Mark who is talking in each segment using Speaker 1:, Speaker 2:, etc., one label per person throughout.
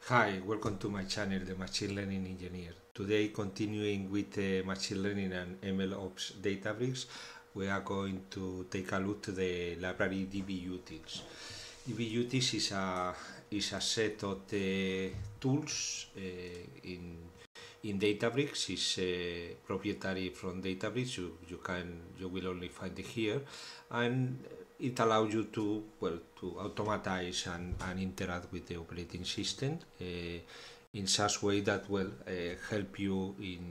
Speaker 1: Hi, welcome to my channel, The Machine Learning Engineer. Today, continuing with machine learning and MLOps Databricks, we are going to take a look to the library dbutils. dbutils is a set of tools in Databricks. It's proprietary from Databricks. You will only find it here, and it allows you to automatize and interact with the operating system in such way that help you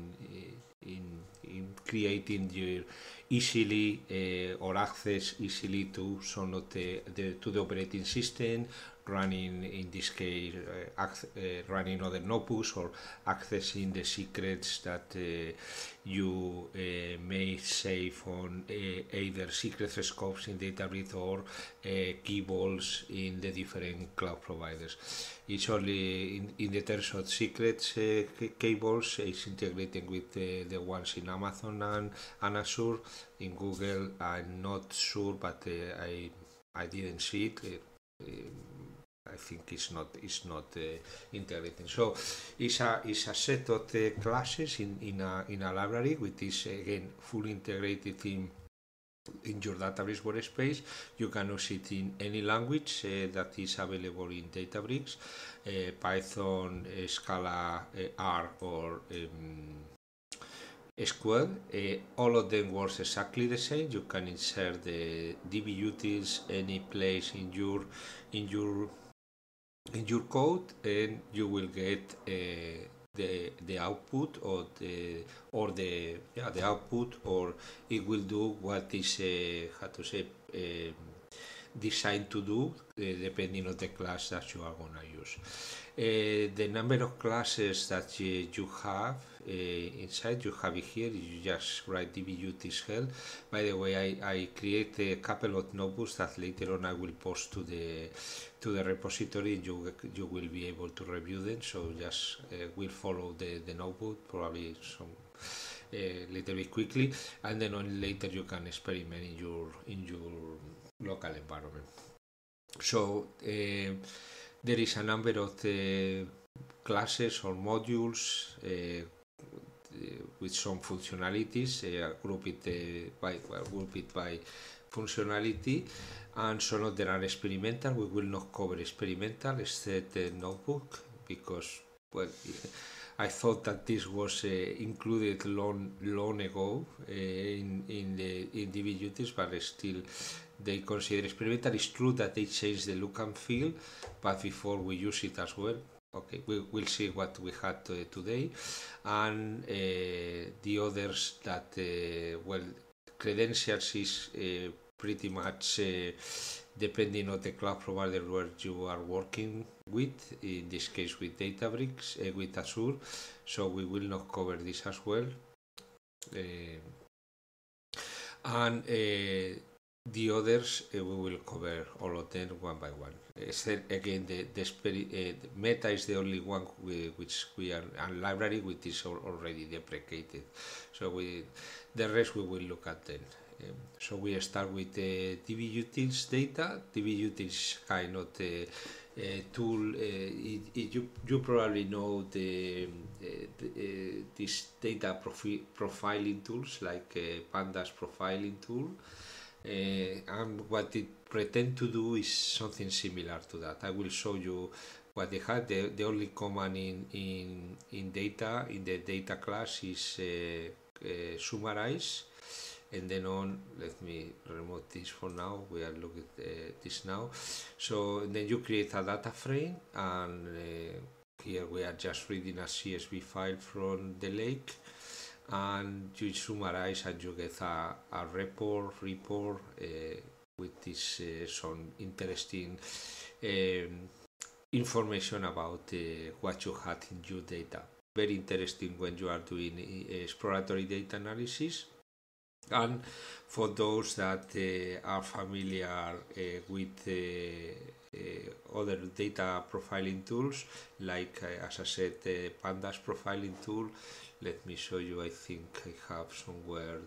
Speaker 1: in creating your easily or access easily to some of to the operating system, running in this case running other notebooks or accessing the secrets that you may save on either secret scopes in Databricks or key vaults in the different cloud providers. It's only in the terms of secrets cables, it's integrated with the ones in Amazon and Azure. In Google, I'm not sure, but I didn't see it. I think it's not integrated. So it's a set of classes in a library, which is again fully integrated in your database workspace. You can use it in any language that is available in Databricks, Python, Scala, R, or SQL. All of them works exactly the same. You can insert the dbutils any place in your code, and you will get the output or the output, or it will do what is designed to do depending on the class that you are going to use. The number of classes that you have inside, you have it here. You just write dbutils help. By the way, I create a couple of notebooks that later on I will post to the repository. You will be able to review them. So just we'll follow the notebook, probably some little bit quickly, and then on later you can experiment in your local environment. So there is a number of classes or modules with some functionalities, grouped by functionality, and some of them are experimental. We will not cover experimental except the notebook, because I thought that this was included long ago in dbutils, but still they consider experimental. It's true that they changed the look and feel, but before we use it as well. Okay, we'll see what we had today, and the others that credentials is pretty much depending on the cloud provider where you are working with, in this case with Databricks, with Azure, so we will not cover this as well. And the others, we will cover all of them one by one. Again, the Meta is the only one which we are, and library which is already deprecated. So the rest we will look at then. So we start with the dbutils data. dbutils kind of tool. You probably know this data profiling tools like Pandas profiling tool. And what it pretends to do is something similar to that. I will show you what they have. The only command in data, in the data class, is summarize, and then on, let me remove this for now. We are looking at this now. So then you create a data frame, and here we are just reading a CSV file from the lake, and you summarize and you get a report with this some interesting information about what you had in your data. Very interesting when you are doing exploratory data analysis. And for those that are familiar with other data profiling tools, like as I said, Pandas profiling tool. Let me show you. I think I have somewhere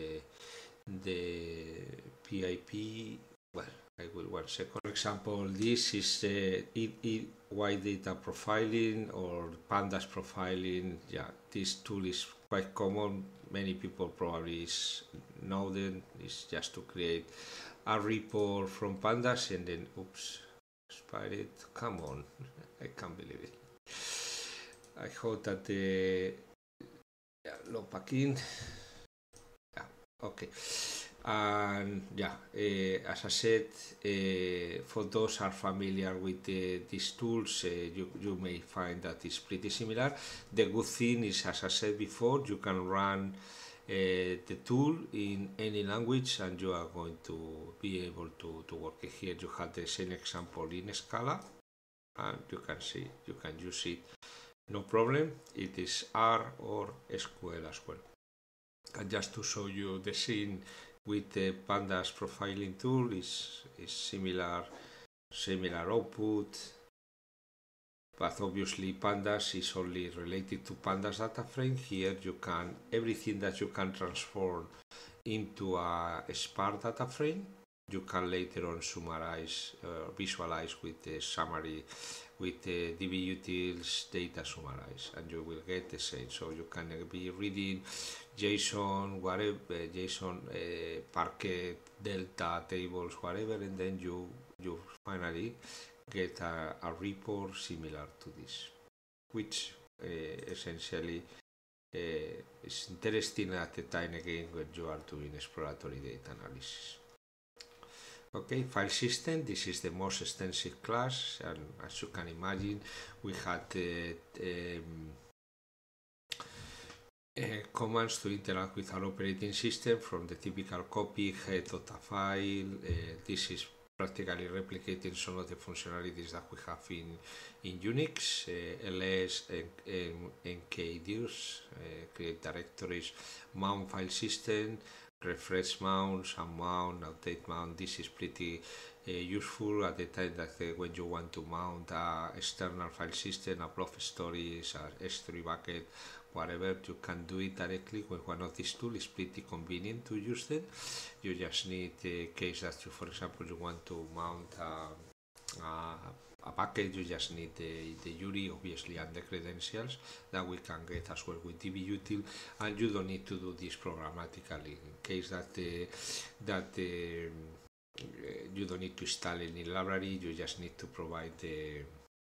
Speaker 1: the PIP. Well, I will 1 second. For example, this is wide data profiling or pandas profiling. Yeah, this tool is quite common. Many people probably know them. It's just to create a report from pandas and then, oops, expired. Come on, I can't believe it. I hope that the log back in. Yeah, okay. And yeah, as I said, for those are familiar with these tools, you may find that it's pretty similar. The good thing is, as I said before, you can run the tool in any language and you are going to be able to work it. Here you have the same example in Scala, and you can see, you can use it, no problem. It is R or SQL as well. And just to show you the scene with the pandas profiling tool is similar output, but obviously pandas is only related to pandas data frame. Here you can, everything that you can transform into a Spark data frame, you can later on summarize, visualize with the summary, with the dbutils data summarize, and you will get the same. So you can be reading JSON, whatever, JSON, Parquet, Delta, tables, whatever, and then you finally get a report similar to this, which essentially is interesting at the time again when you are doing exploratory data analysis. Okay, file system, this is the most extensive class, and as you can imagine, we had commands to interact with our operating system, from the typical copy, head of a file. This is practically replicating some of the functionalities that we have in Unix, ls, nkdir, create directories, mount file system, refresh mounts, unmount, update mount. This is pretty useful at the time that when you want to mount a external file system, a blob storage, a S3 bucket, whatever, you can do it directly with one of these tools. It's pretty convenient to use them. You just need a case that you, for example, you want to mount a bucket, you just need the URI, obviously, and the credentials that we can get as well with dbutil, and you don't need to do this programmatically. In case that you don't need to install any library, you just need to provide the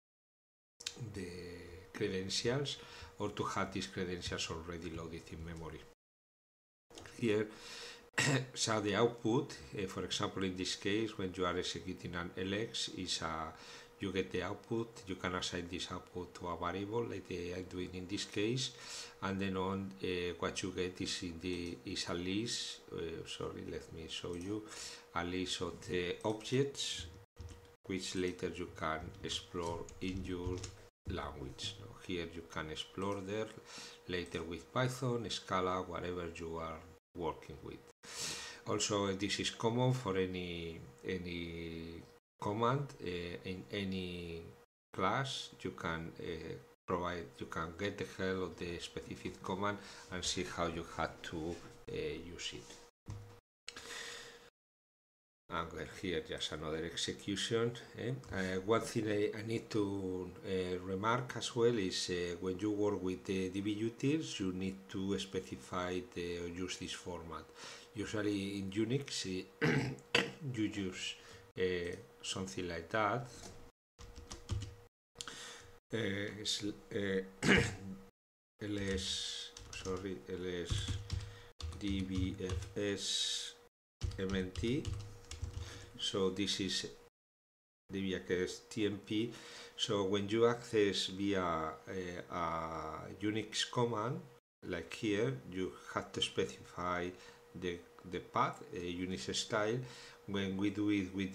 Speaker 1: credentials, or to have these credentials already loaded in memory. Here, so the output, for example, in this case, when you are executing an LX, is you get the output. You can assign this output to a variable, like I'm doing in this case, and then on what you get is a list. Sorry, let me show you a list of the objects, which later you can explore in your language. So here you can explore there later with Python, Scala, whatever you are working with. Also, this is common for any command in any class. You can you can get the help of the specific command and see how you had to use it. And here just another execution. One thing I need to remark as well is when you work with the dbutils, you need to specify or use this format. Usually in Unix, you use something like that. ls dbfs mnt. So this is dbfs tmp. So when you access via a Unix command, like here, you have to specify the path, Unix style. When we do it with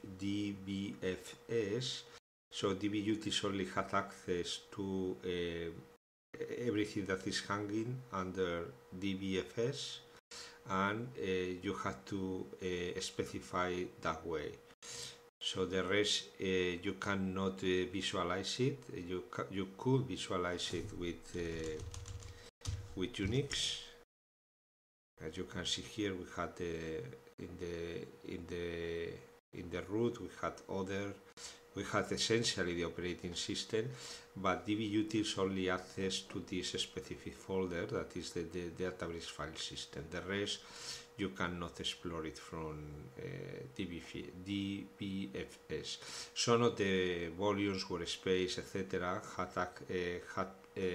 Speaker 1: dbfs, so dbutils only has access to everything that is hanging under dbfs, and you have to specify that way. So the rest you cannot visualize it. You could visualize it with Unix. As you can see here, we had in the root we had other we have essentially the operating system, but dbutils only access to this specific folder, that is the database file system. The rest you cannot explore it from DBFS. Some of the volumes, workspace, etc. had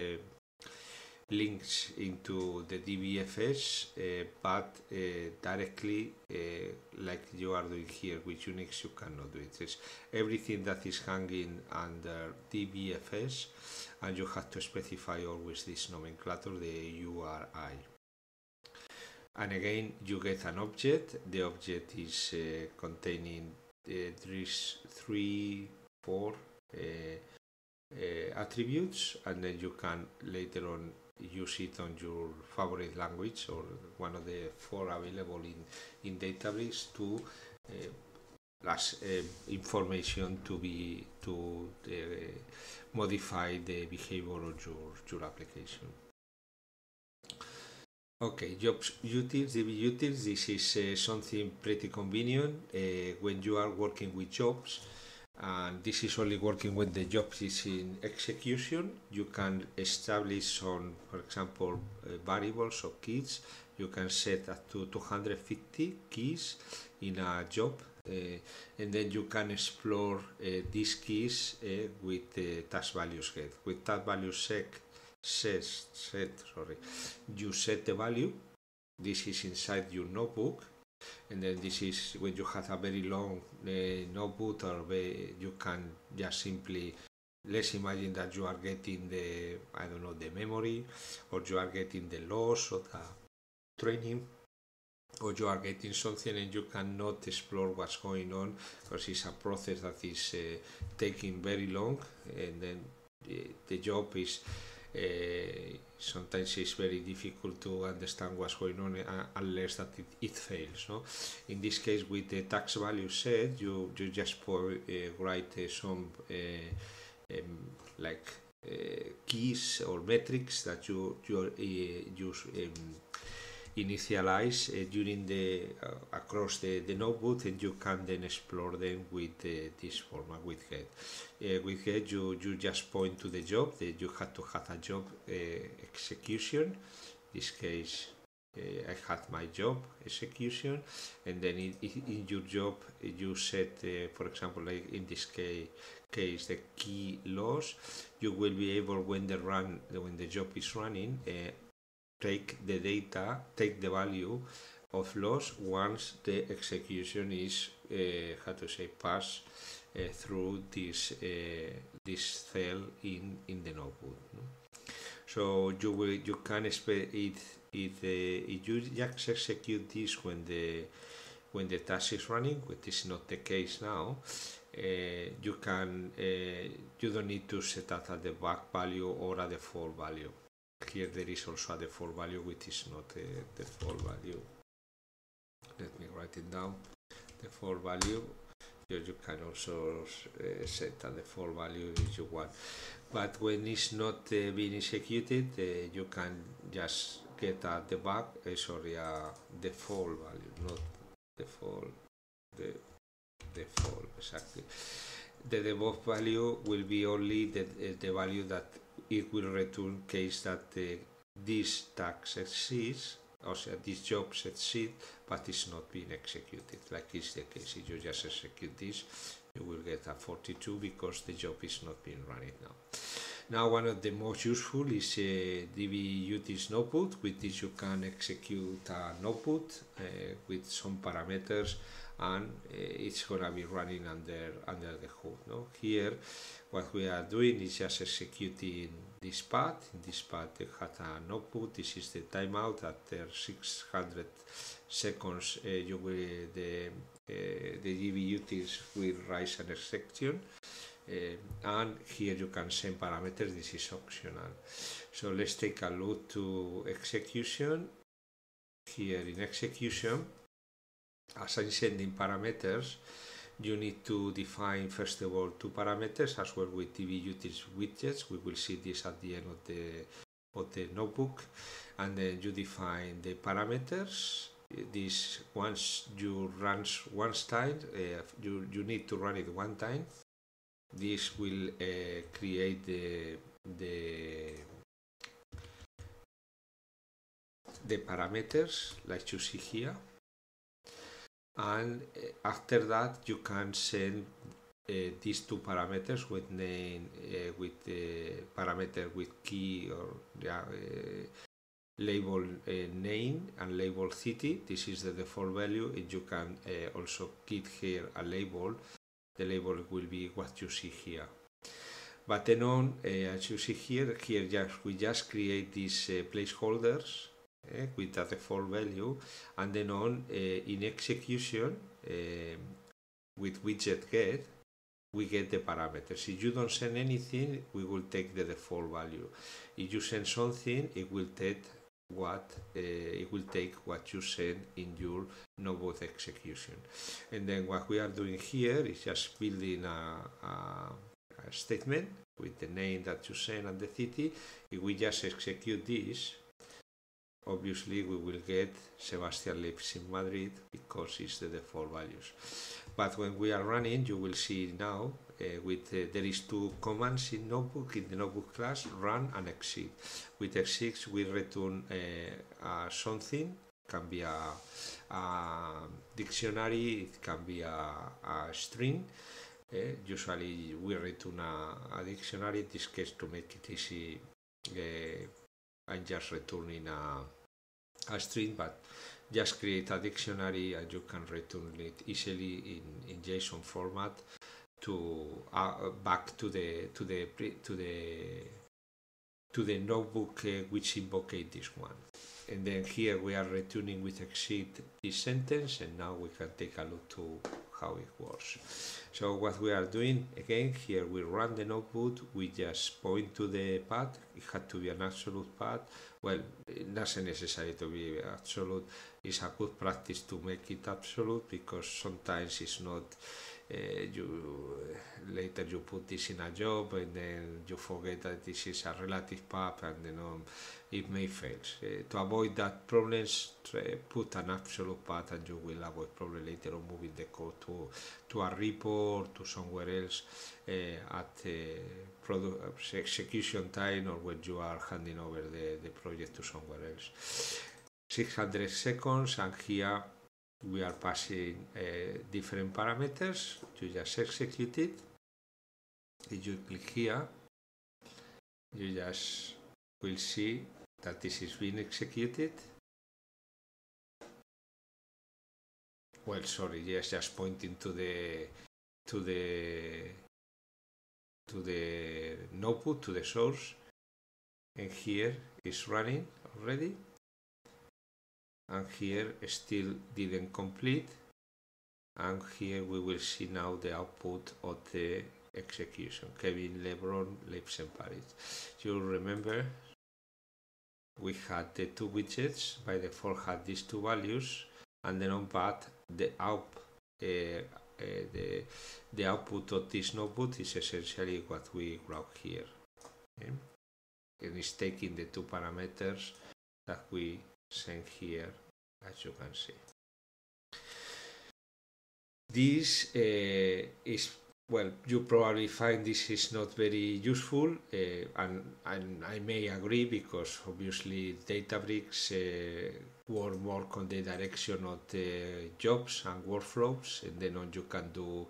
Speaker 1: links into the DBFS, but directly, like you are doing here with Unix, you cannot do it. It's everything that is hanging under DBFS, and you have to specify always this nomenclature, the URI. And again, you get an object. The object is containing four attributes, and then you can later on use it on your favorite language or one of the four available in database to as information to modify the behavior of your application. Okay, jobs utils, DB utils. This is something pretty convenient when you are working with jobs, and this is only working when the job is in execution. You can establish some, for example, variables or keys. You can set up to 250 keys in a job, and then you can explore these keys with task values get. With task value you set the value. This is inside your notebook, and then this is when you have a very long notebook, or you can just simply, let's imagine that you are getting the memory, or you are getting the loss or the training, or you are getting something and you cannot explore what's going on because it's a process that is taking very long, and then the job is sometimes it's very difficult to understand what's going on unless that it fails. No? In this case, with the tax value set, you just write some keys or metrics that you use initialize during across the notebook, and you can then explore them with this format with get. With get, you just point to the job. You have to have a job execution. In this case, I had my job execution, and then in your job you set, for example, like in this case, the key loss. You will be able, when the job is running, take the value of loss once the execution is passed through this cell in the notebook. No? So you can expect if you just execute this when the task is running, which is not the case now. You don't need to set up at the back value or at the default value. Here there is also a default value, which is not a default value. Let me write it down. Default value. You can also set a default value if you want. But when it's not being executed, you can just get a debug. A default value, not default. The default, exactly. The debug value will be only the value that it will return case that this task exists, or this job succeeds, but it's not being executed, like is the case. If you just execute this, you will get a 42 because the job is not being running now. Now, one of the most useful is dbutils notebook. With this, you can execute a notebook with some parameters, and it's gonna be running under the hood. No? Here, what we are doing is just executing this path. In this path, it has a notebook. This is the timeout. After 600 seconds, the dbutils will raise an exception. And here you can send parameters. This is optional. So let's take a look to execution. Here in execution, as I'm sending parameters, you need to define first of all two parameters as well with dbutils widgets. We will see this at the end of the notebook, and then you define the parameters. This once you run one time, you need to run it one time. This will create the parameters like you see here, and after that you can send these two parameters with name, with the parameter with key or label name and label city. This is the default value, and you can also give here a label. The label will be what you see here. But then on, as you see here we just create these placeholders with the default value, and then on in execution with widget get, we get the parameters. If you don't send anything, we will take the default value. If you send something, it will take what you send in your notebook execution. And then what we are doing here is just building a statement with the name that you send and the city. If we just execute this, obviously we will get Sebastian lives in Madrid because it's the default values. But when we are running, you will see now there is two commands in notebook, in the notebook class, run and exit. With exit we return something, can be a dictionary, it can be a string. Usually we return a dictionary. In this case, to make it easy, I'm just returning a string, but just create a dictionary and you can return it easily in JSON format to back to the notebook which invoked this one. And then here we are returning with exit this sentence, and now we can take a look to how it works. So what we are doing, again, here we run the notebook, we just point to the path. It had to be an absolute path. Well, it doesn't necessary to be absolute. It's a good practice to make it absolute, because sometimes it's not. Later you put this in a job and then you forget that this is a relative path, and then it may fail. To avoid that problems, put an absolute path and you will avoid problem later on moving the code to a repo or to somewhere else at execution time, or when you are handing over the project to somewhere else. 600 seconds, and here we are passing different parameters. You just execute it. If you click here, you just will see that this is being executed. Well, sorry, yes, just pointing to the notebook, to the source, and here is running already. And here still didn't complete, and here we will see now the output of the execution. Kevin Lebron lives in Paris. You remember we had the two widgets, by default had these two values, and then on path the output of this notebook is essentially what we wrote here. Okay? And it's taking the two parameters that we send here, as you can see. This is, well, you probably find this is not very useful, and I may agree, because obviously Databricks work more on the direction of the jobs and workflows, and then on you can do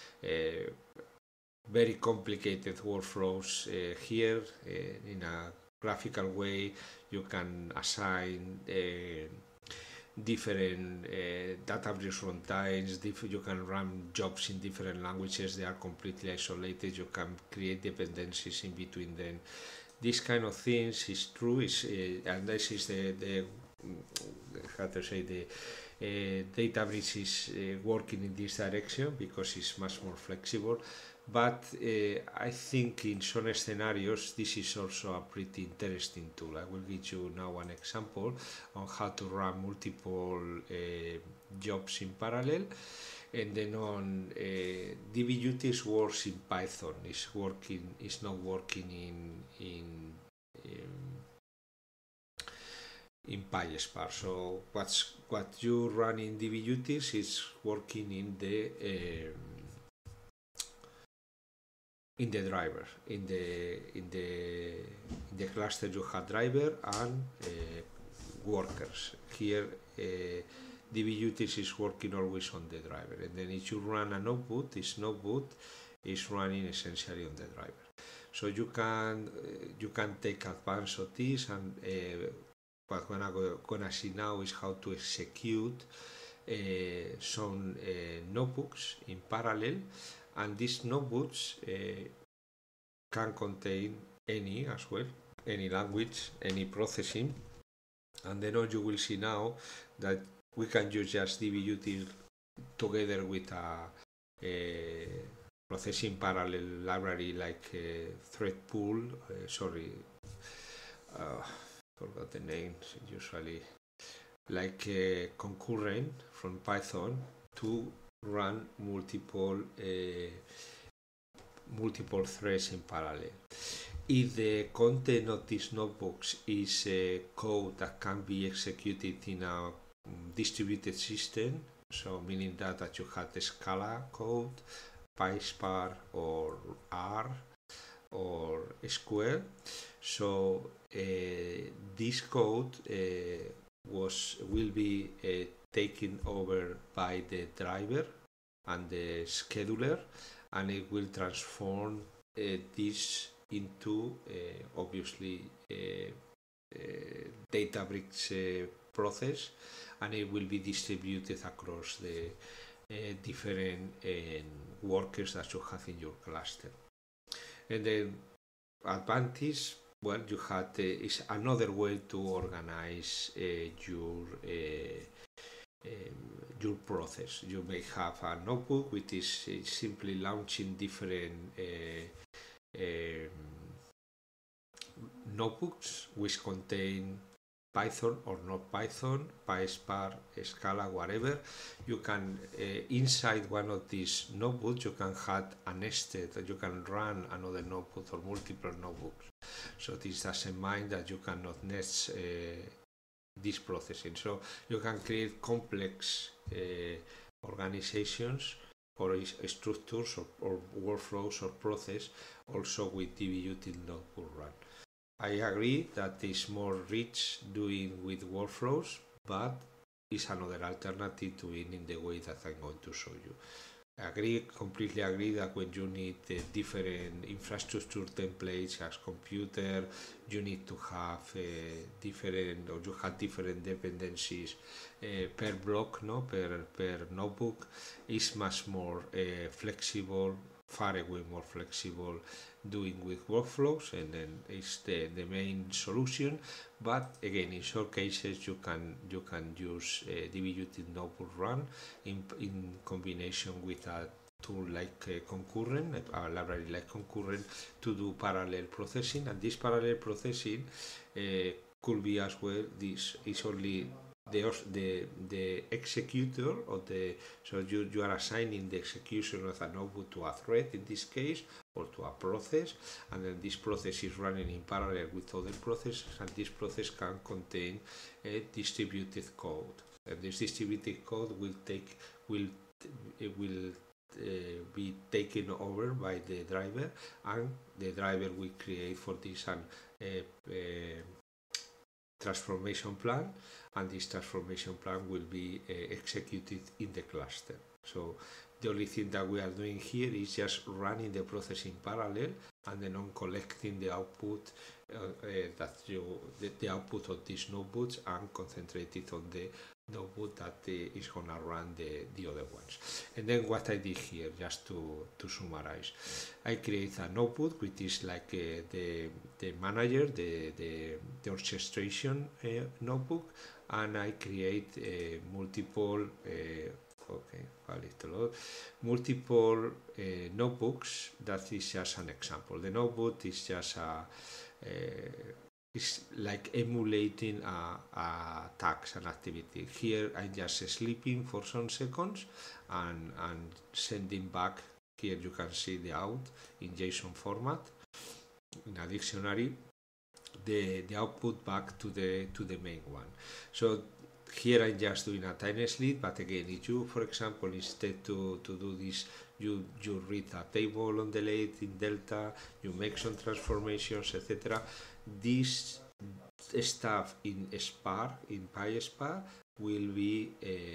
Speaker 1: very complicated workflows here in a graphical way. You can assign different Databricks runtimes. You can run jobs in different languages. They are completely isolated. You can create dependencies in between them. This kind of things is true. And this is the how to say, the Databricks is working in this direction because it's much more flexible. But I think in some scenarios this is also a pretty interesting tool. I will give you now an example on how to run multiple jobs in parallel. And then on DBUtils works in Python. It's not working in PySpark. So what you run in DBUtils is working in the in the driver. In the cluster you have driver and workers. Here DB-Utils is working always on the driver, and then if you run a notebook, this notebook is running essentially on the driver. So you can take advantage of this, and what we're gonna see now is how to execute some notebooks in parallel, and these notebooks can contain any language, any processing, and then you will see now that we can use just DB-Util together with a processing parallel library like threadpool. Forgot the names. Usually like concurrent from Python to run multiple threads in parallel. If the content of these notebooks is code that can be executed in a distributed system, so meaning that you have the Scala code, PySpark or R or SQL, so this code will be taken over by the driver and the scheduler, and it will transform this into obviously Databricks process, and it will be distributed across the different workers that you have in your cluster. And the advantage, well, you had is another way to organize your process. You may have a notebook which is simply launching different notebooks which contain Python or not Python, PySpark, Scala, whatever. You can inside one of these notebooks you can have a nested, you can run another notebook or multiple notebooks. So this doesn't mind that you cannot nest this processing. So you can create complex organizations or structures or workflows or process also with DB-Util notebook run. I agree that it's more rich doing with workflows, but it's another alternative to it in the way that I'm going to show you. Completely agree that when you need different infrastructure templates as computer, you need to have different dependencies per block, per notebook. Is much more flexible, far away more flexible doing with workflows, and then it's the main solution. But again, in some cases you can use DB-Util notebook run in combination with a tool like concurrent, a library like concurrent, to do parallel processing. And this parallel processing could be as well, this is only the executor of the, so you are assigning the execution of a notebook to a thread in this case, or to a process, and then this process is running in parallel with other processes, and this process can contain a distributed code, and this distributed code will be taken over by the driver, and the driver will create for this an transformation plan, and this transformation plan will be executed in the cluster. So the only thing that we are doing here is just running the process in parallel, and then on collecting the output the output of these notebooks, and concentrated on the notebook that is gonna run the other ones. And then what I did here, just to summarize, I create a notebook which is like the manager, the orchestration notebook, and I create multiple notebooks. That is just an example. The notebook is just it's like emulating a task, an activity. Here I'm just sleeping for some seconds and sending back. Here you can see the out in JSON format in a dictionary, the output back to the main one. So here I'm just doing a tiny sleep, but again, if you, for example, instead to do this, you read a table on the late in Delta, you make some transformations, etc. This stuff in Spark, in PySpark, will be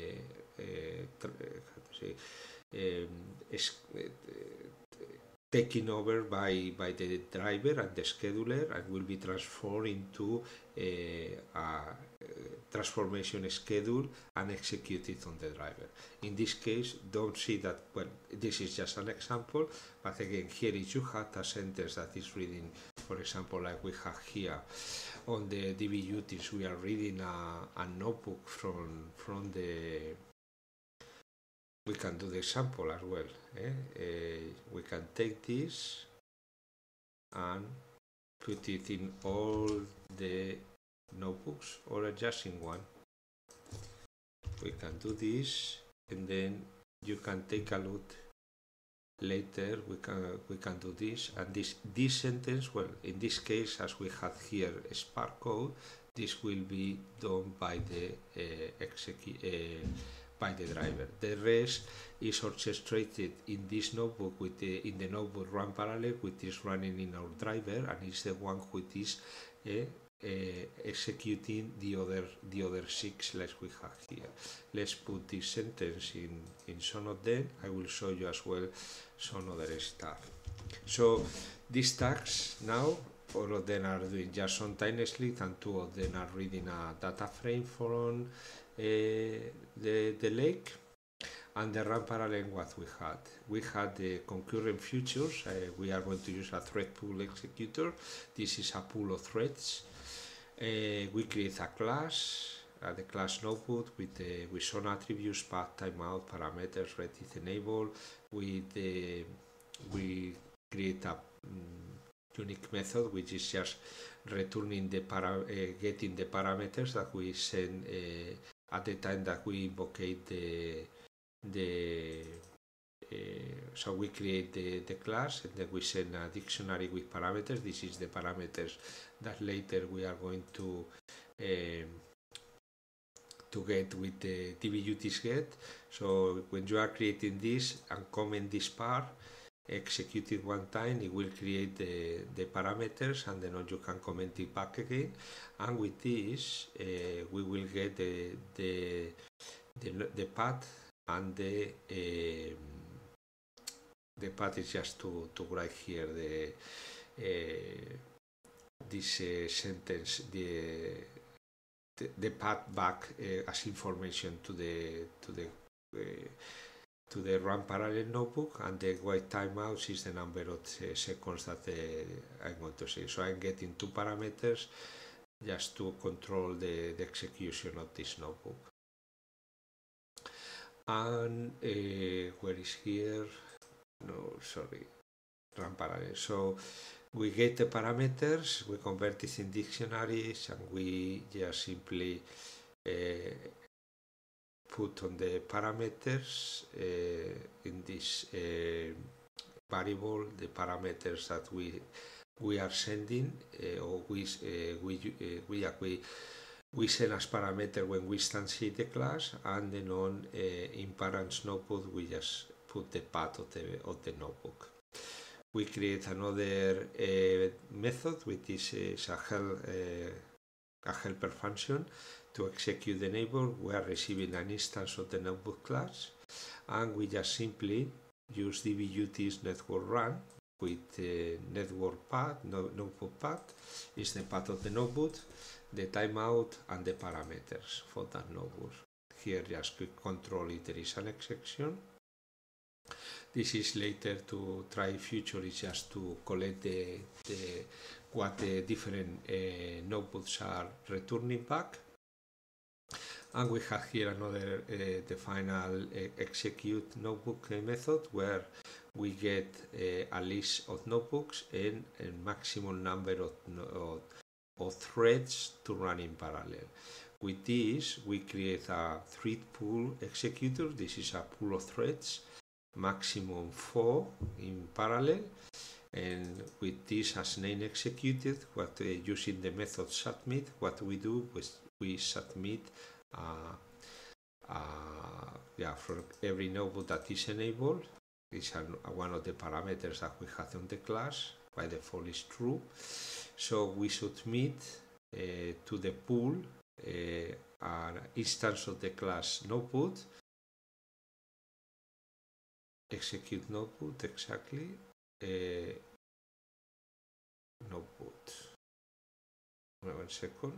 Speaker 1: taken over by the driver and the scheduler, and will be transformed into a transformation schedule and executed on the driver. In this case, don't see that, well, this is just an example, but again, here if you have a sentence that is reading, for example, like we have here on the DB utils, we are reading a notebook from the, we can do the example as well. We can take this and put it in all the notebooks or just in one. We can do this, and then you can take a look later. We can do this, and this sentence, well, in this case, as we have here Spark code, this will be done by the by the driver. The rest is orchestrated in this notebook in the notebook run parallel, which is running in our driver, and is the one which is executing the other 6 like we have here. Let's put this sentence in some of them. I will show you as well some other stuff. So these tags now, all of them are doing just simultaneously, and 2 of them are reading a data frame from the lake. And the run parallel, what we had the concurrent futures. We are going to use a thread pool executor. This is a pool of threads. We create a class, the class notebook with some attributes, path, timeout, parameters, Redis enable. We create a unique method which is just returning getting the parameters that we send at the time that we invoke so we create the class, and then we send a dictionary with parameters. This is the parameters that later we are going to get with the dbutils get. So when you are creating this and comment this part, execute it one time, it will create the parameters, and then you can comment it back again. And with this, we will get the path, and the path is just to write here this sentence, the path back as information to the run parallel notebook, and the wait timeouts is the number of seconds that I'm going to say. So I'm getting 2 parameters just to control the execution of this notebook. And where is here? No, sorry, run parallel. So we get the parameters, we convert it in dictionaries, and we just simply put on the parameters in this variable the parameters that we are sending, or we send as parameter when we instantiate the class, and then on in parents notebook we just put the path of the notebook. We create another method which is a helper function to execute the neighbor. We are receiving an instance of the notebook class, and we just simply use dbutils network run with network path, notebook path is the path of the notebook, the timeout, and the parameters for that notebook. Here just quick control if there is an exception. This is later to try future, is just to collect what the different notebooks are returning back. And we have here another the final execute notebook method, where we get a list of notebooks and a maximum number of threads to run in parallel. With this, we create a thread pool executor. This is a pool of threads, maximum 4 in parallel, and with this as name executed, using the method submit, what we do is we submit for every notebook that is enabled, is one of the parameters that we have on the class. By default is true. So we submit to the pool an instance of the class notebook. Execute notebook, exactly. Notebook. 1 second.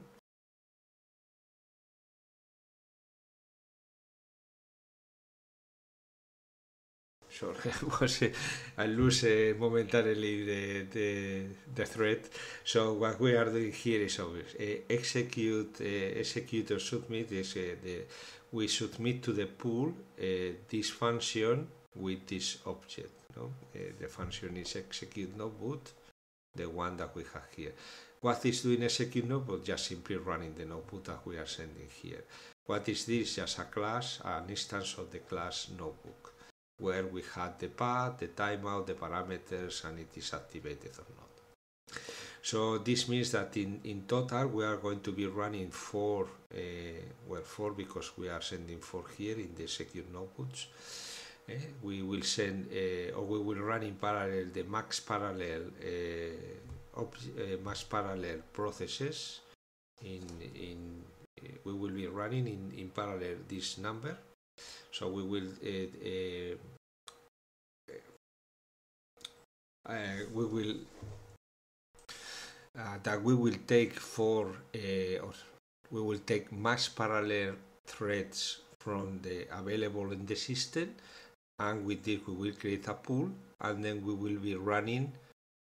Speaker 1: Sorry, I lose momentarily the thread. So what we are doing here is obvious. Execute or submit is we submit to the pool this function with this object. No? The function is execute notebook, the one that we have here. What is doing execute notebook? Just simply running the notebook that we are sending here. What is this? Just a class, an instance of the class notebook, where we had the path, the timeout, the parameters, and it is activated or not. So this means that in total we are going to be running four because we are sending 4 here in the secure notebooks. We will send or we will run in parallel the max parallel processes. We will be running in parallel this number. So we will we will take 4 or we will take max parallel threads from the available in the system, and with this we will create a pool, and then we will be running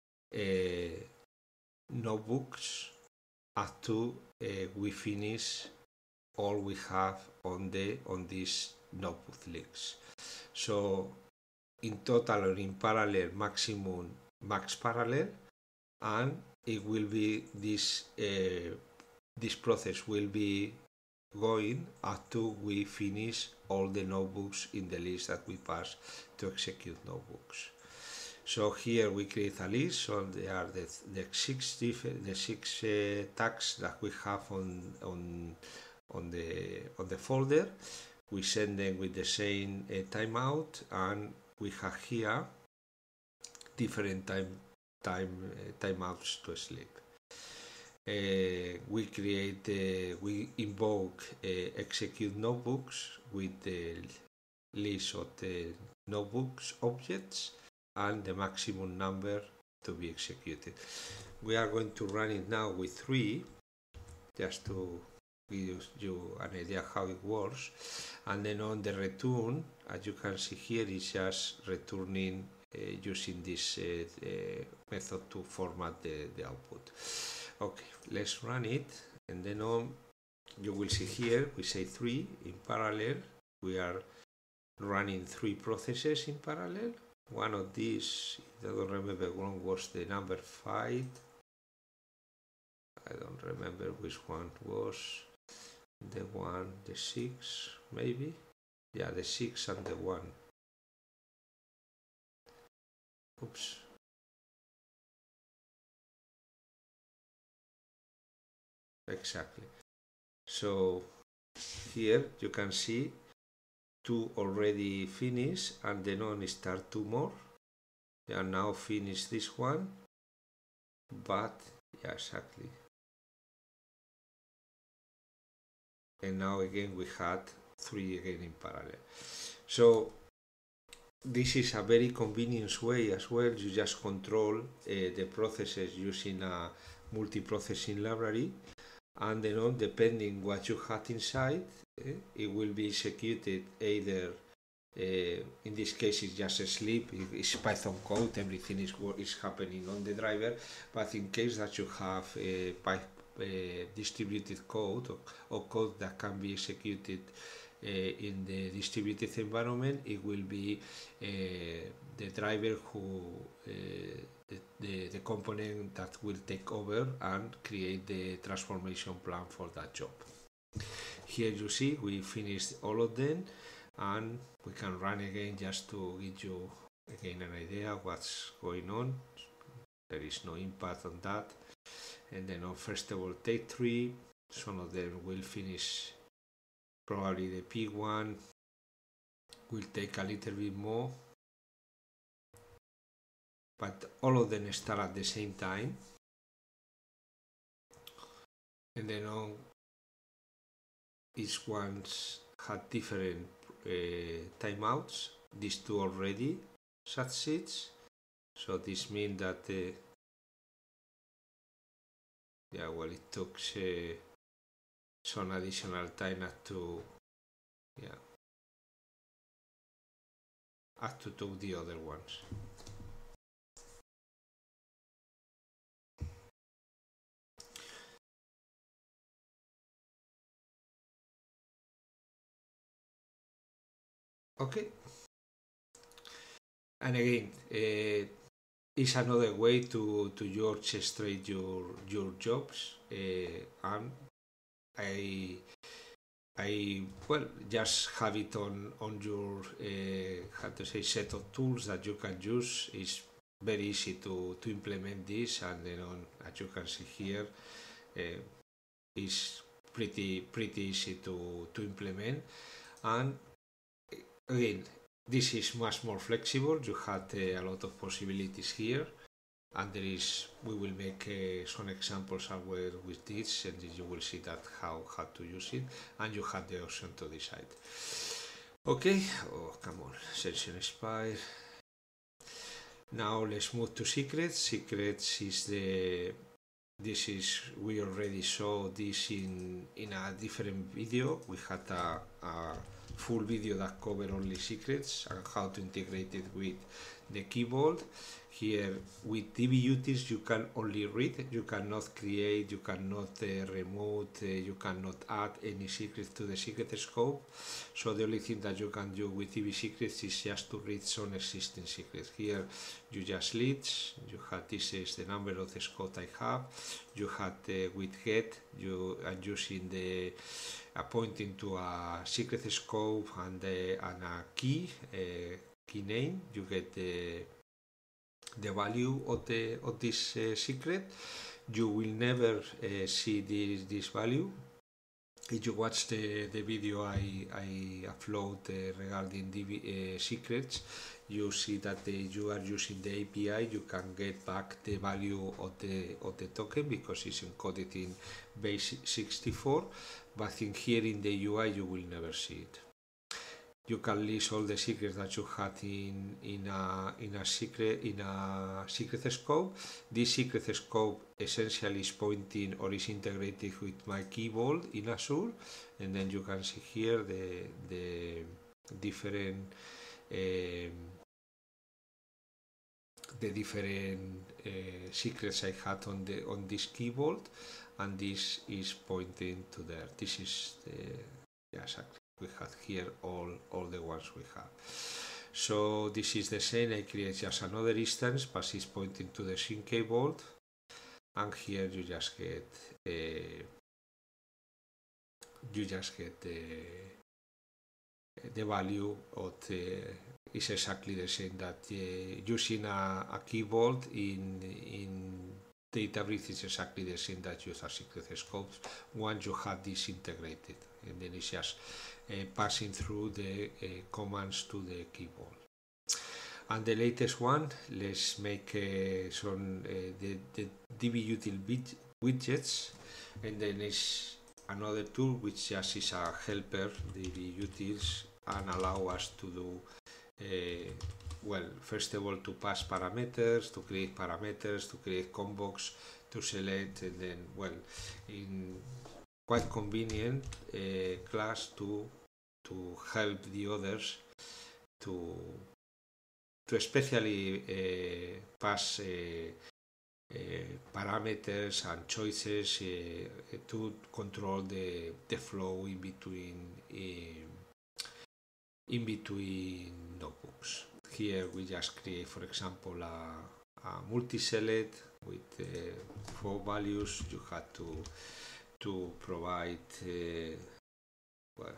Speaker 1: notebooks up to we finish all we have on these notebook links. So in total or in parallel, maximum max parallel, and it will be this process will be going up to we finish all the notebooks in the list that we pass to execute notebooks. So here we create a list. So there are the 6 tags that we have on the folder. We send them with the same timeout, and we have here different timeouts to sleep. We invoke execute notebooks with the list of the notebooks objects and the maximum number to be executed. We are going to run it now with 3, just to give you an idea how it works. And then on the return, as you can see here, is just returning using this method to format the output. Okay, let's run it, and then you will see here we say 3 in parallel. We are running 3 processes in parallel. One of these, I don't remember, one was the number 5. I don't remember which one was the 6, maybe. Yeah, the 6 and the 1. Oops. Exactly. So here you can see 2 already finished, and then on start 2 more. They are now finished this one, but yeah, exactly. And now again we had 3 again in parallel. So this is a very convenient way as well. You just control the processes using a multiprocessing library, and then on depending what you had inside, it will be executed either in this case it's just a sleep, it's Python code, everything is happening on the driver. But in case that you have distributed code or code that can be executed in the distributed environment, it will be the driver who the component that will take over and create the transformation plan for that job. Here you see we finished all of them, and we can run again just to give you again an idea what's going on. There is no impact on that. And then first of all take 3. Some of them will finish. Probably the P1 will take a little bit more, but all of them start at the same time. And then on each ones had different timeouts. These two already succeeds, so this means that yeah, well, it took some additional time to took the other ones. Okay, and again, it's another way to orchestrate your jobs, and I well just have it on your how to say set of tools that you can use. It's very easy to implement this, and then on, as you can see here, is pretty easy to implement. And again, this is much more flexible. You had a lot of possibilities here, and we will make some examples as well with this, and you will see that how to use it, and you have the option to decide. Okay, oh come on, session expire. Now let's move to secrets. Secrets is we already saw this in a different video. We had a full video that covered only secrets and how to integrate it with the keyboard. Here with dbutils you can only read, you cannot create, you cannot remove, you cannot add any secrets to the secret scope. So the only thing that you can do with dbsecrets is just to read some existing secrets. Here you just leads, you have this is the number of the scope I have, you had with get, you are using the pointing to a secret scope and a key name, you get the value of this secret. You will never see this value. If you watch the video I upload regarding DB secrets, you see that you are using the API, you can get back the value of the token because it's encoded in base 64, but here in the UI you will never see it. You can list all the secrets that you had in a secret scope. This secret scope essentially is pointing or is integrated with my keyboard in Azure, and then you can see here the different secrets I had on this keyboard, and this is pointing to there. This is exactly. We have here all the ones we have. So this is the same. I create just another instance, but it's pointing to the same keyboard, and here you just get the value of is exactly the same that using a keyboard in Databricks is exactly the same that use a secret scope once you have this integrated, and then it's just passing through the commands to the keyboard. And the latest one, let's make some the dbutil widgets, and then is another tool which just is a helper, dbutils, and allow us to do well, first of all, to pass parameters, to create combos, to select, and then, well, in quite convenient class to help the others to especially pass parameters and choices to control the flow in between notebooks. Here we just create, for example, a multi-select with 4 values. You had to provide well,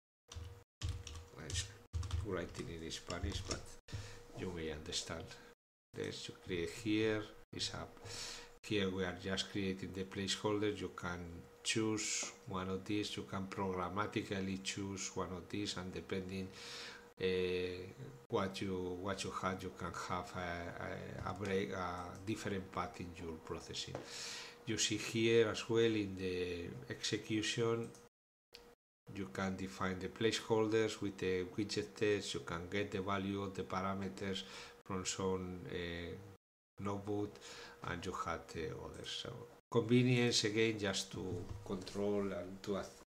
Speaker 1: I'm writing in Spanish, but you may understand. Let's create here is up. Here we are just creating the placeholders. You can choose one of these. You can programmatically choose one of these, and depending what you had, you can have a different path in your processing. You see here as well in the execution, you can define the placeholders with the widget text. You can get the value of the parameters from some notebook, and you had others. So convenience again, just to control and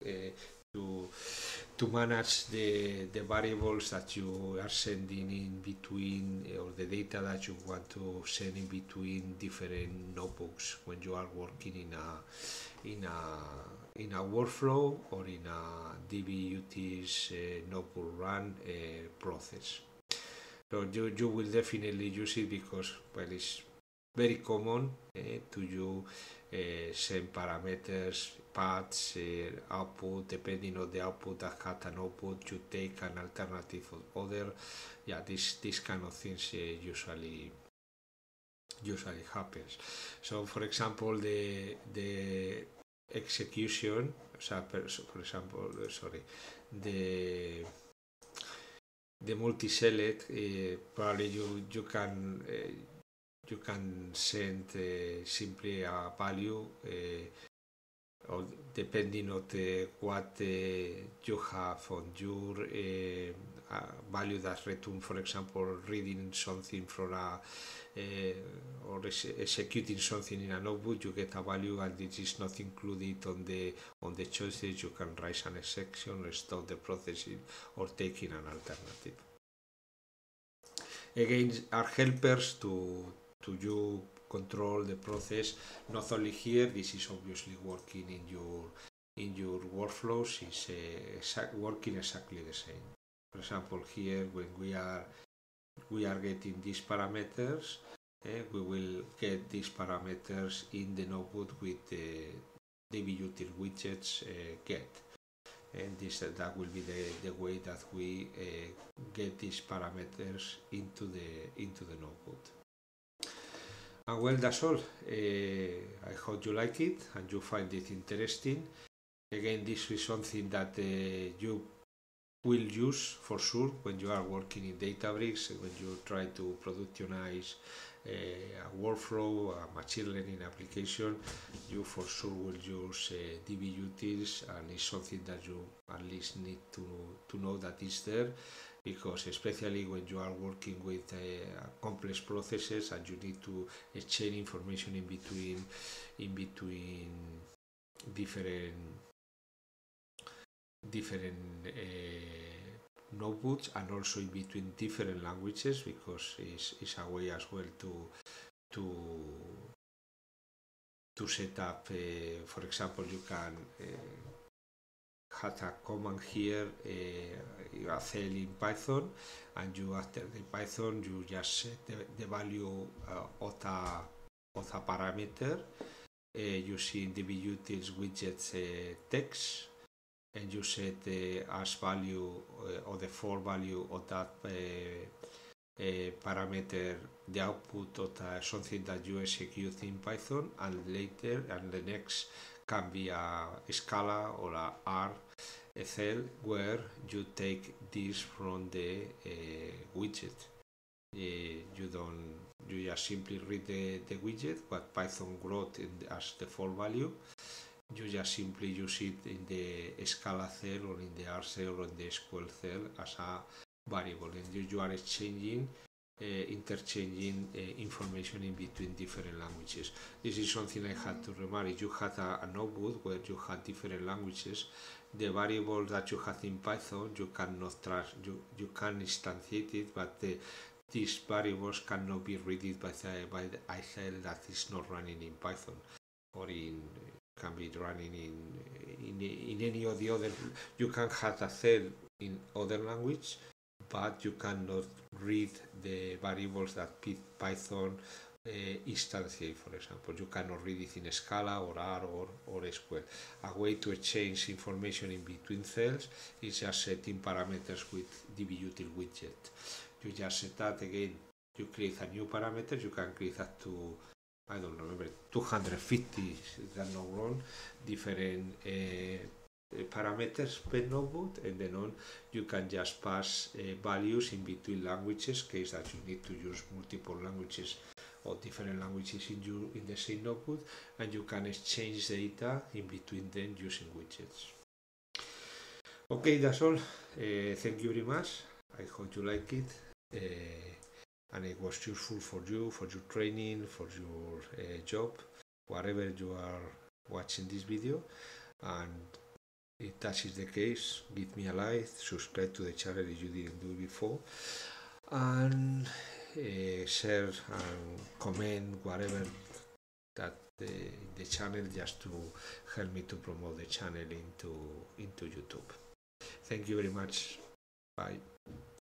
Speaker 1: to manage the variables that you are sending in between, or the data that you want to send in between different notebooks when you are working in a workflow or in a DBUT's notebook run process. So you will definitely use it because, well, it's very common to you send parameters, paths, output, depending on the output that had an output, you take an alternative of other. Yeah, this kind of things usually happens. So, for example, the execution, for example, the multi-select, probably you can send simply a value, or depending on what you have on your value that's returned, for example, reading something from or executing something in a notebook, you get a value, and it is not included on the choices. You can raise an exception, stop the processing, or take in an alternative. Again, are helpers to you control the process. Not only here, this is obviously working in your workflows, is working exactly the same. For example, here when we are getting these parameters, we will get these parameters in the notebook with the DBUtil widgets get. And that will be the way that we get these parameters into the notebook. And well, that's all. I hope you like it and you find it interesting. Again, this is something that you will use for sure when you are working in Databricks, when you try to productionize a workflow, a machine learning application. You for sure will use DBUtils, and it's something that you at least need to know that is there, because especially when you are working with complex processes and you need to exchange information in between different notebooks, and also in between different languages, because it's a way as well to set up. For example, you can have a command here, a cell in Python, and you, after the Python, you just set the value of a parameter using DBUtils widgets text, and you set as value or the for value of that parameter the output of something that you execute in Python, and later, and the next can be a Scala or a R cell where you take this from the widget. You just simply read the widget, what Python wrote as the for value. You just simply use it in the Scala cell or in the R cell or in the SQL cell as a variable, and you are interchanging information in between different languages. This is something I had to remember. If you had a notebook where you had different languages, the variable that you have in Python, you cannot you can instantiate it, but these variables cannot be read by the ICL that is not running in Python, or can be running in any of the other. You can have a cell in other language, but you cannot read the variables that Python instantiate. For example, you cannot read it in Scala or R or SQL. A way to exchange information in between cells is just setting parameters with DBUtil widget. You just set that again. You create a new parameter. You can create up to, I don't remember, 250, if I'm not wrong, different parameters per notebook, and then on you can just pass values in between languages, case that you need to use multiple languages or different languages in the same notebook, and you can exchange data in between them using widgets. Okay, that's all. Thank you very much. I hope you like it, and it was useful for you, for your training, for your job, whatever you are watching this video. And if that is the case, give me a like, subscribe to the channel if you didn't do it before, and share and comment whatever that the channel, just to help me to promote the channel into YouTube. Thank you very much. Bye.